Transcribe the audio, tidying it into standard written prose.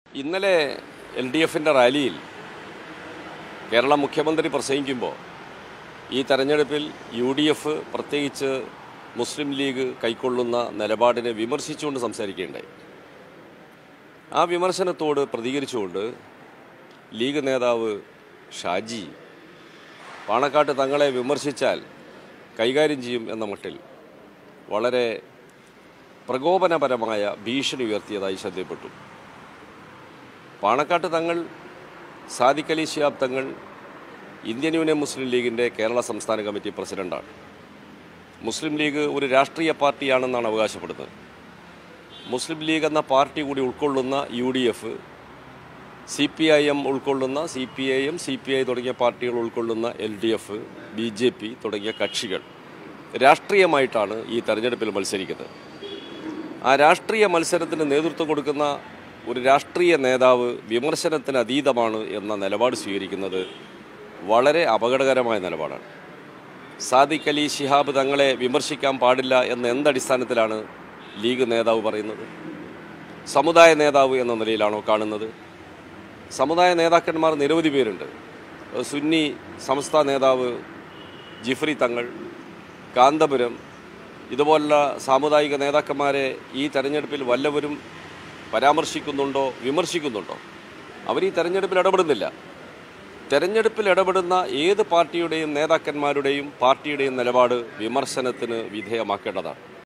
ഇന്നലെ LDFിൻ്റെ റാലിയിൽ കേരള മുഖ്യമന്ത്രി പ്രസംഗിക്കുമ്പോൾ ഈ തെരഞ്ഞെടുപ്പിൽ UDF പ്രത്യേകിച്ച് മുസ്ലിം ലീഗ് കൈക്കൊള്ളുന്ന നിലപാടിനെ വിമർശിച്ചുകൊണ്ട് സംസാരിക്കുകയുണ്ടായി. ആ വിമർശനത്തോട് പ്രതികരിച്ചുകൊണ്ട് ലീഗ് നേതാവ് ഷാജി പാണക്കാട്ട് തങ്ങളെ വിമർശിച്ചാൽ കൈകാര്യം ചെയ്യും എന്ന മട്ടിൽ വളരെ പ്രകോപനപരമായ ഭീഷണി ഉയർത്തിയതായി ശ്രദ്ധയപ്പെട്ടു. പാണക്കാട്ട് തങ്ങൾ, സാദിഖ് അലി ശിഹാബ് തങ്ങൾ ഇന്ത്യൻ യൂണിയൻ മുസ്ലിം ലീഗിൻ്റെ കേരള സംസ്ഥാന കമ്മിറ്റി പ്രസിഡൻ്റാണ്. മുസ്ലിം ലീഗ് ഒരു രാഷ്ട്രീയ പാർട്ടിയാണെന്നാണ് അവകാശപ്പെടുന്നത്. മുസ്ലിം ലീഗ് എന്ന പാർട്ടി കൂടി ഉൾക്കൊള്ളുന്ന UDF, CPIM ഉൾക്കൊള്ളുന്ന CPIM, CPI തുടങ്ങിയ പാർട്ടികൾ ഉൾക്കൊള്ളുന്ന LDF, BJP തുടങ്ങിയ കക്ഷികൾ രാഷ്ട്രീയമായിട്ടാണ് ഈ തെരഞ്ഞെടുപ്പിൽ മത്സരിക്കുന്നത്. ആ രാഷ്ട്രീയ മത്സരത്തിന് നേതൃത്വം കൊടുക്കുന്ന ഒരു രാഷ്ട്രീയ നേതാവ് വിമർശനത്തിന് അതീതമാണ് എന്ന നിലപാട് സ്വീകരിക്കുന്നത് വളരെ അപകടകരമായ നിലപാടാണ്. സാദിഖ് അലി ശിഹാബ് തങ്ങളെ വിമർശിക്കാൻ പാടില്ല എന്ന എന്തടിസ്ഥാനത്തിലാണ് ലീഗ് നേതാവ് പറയുന്നത്? സമുദായ നേതാവ് എന്ന നിലയിലാണോ കാണുന്നത്? സമുദായ നേതാക്കന്മാർ നിരവധി പേരുണ്ട്. സുന്നി സംസ്ഥാന നേതാവ് ജിഫ്രി തങ്ങൾ, കാന്തപുരം, ഇതുപോലുള്ള സാമുദായിക നേതാക്കന്മാരെ ഈ തെരഞ്ഞെടുപ്പിൽ വല്ലവരും പരാമർശിക്കുന്നുണ്ടോ, വിമർശിക്കുന്നുണ്ടോ? അവർ ഈ തെരഞ്ഞെടുപ്പിൽ ഇടപെടുന്നില്ല. തെരഞ്ഞെടുപ്പിൽ ഇടപെടുന്ന ഏത് പാർട്ടിയുടെയും നേതാക്കന്മാരുടെയും പാർട്ടിയുടെയും നിലപാട് വിമർശനത്തിന് വിധേയമാക്കേണ്ടതാണ്.